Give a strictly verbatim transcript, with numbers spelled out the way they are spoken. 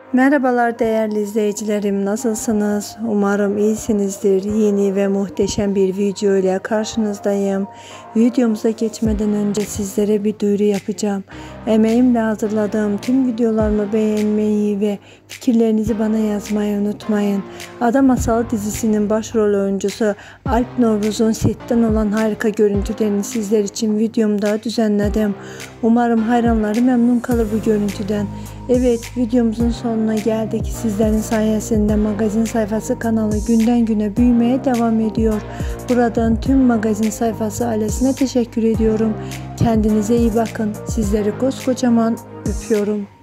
Merhabalar değerli izleyicilerim, nasılsınız? Umarım iyisinizdir. Yeni ve muhteşem bir video ile karşınızdayım. Videomuza geçmeden önce sizlere bir duyuru yapacağım. Emeğimle hazırladığım tüm videolarımı beğenmeyi ve fikirlerinizi bana yazmayı unutmayın. Ada Masalı dizisinin başrol oyuncusu Alp Novruz'un setten olan harika görüntülerini sizler için videomda düzenledim. Umarım hayranları memnun kalır bu görüntüden. Evet, videomuzun sonuna geldik. Sizlerin sayesinde magazin sayfası kanalı günden güne büyümeye devam ediyor. Buradan tüm magazin sayfası ailesine teşekkür ediyorum. Kendinize iyi bakın. Sizleri koskocaman öpüyorum.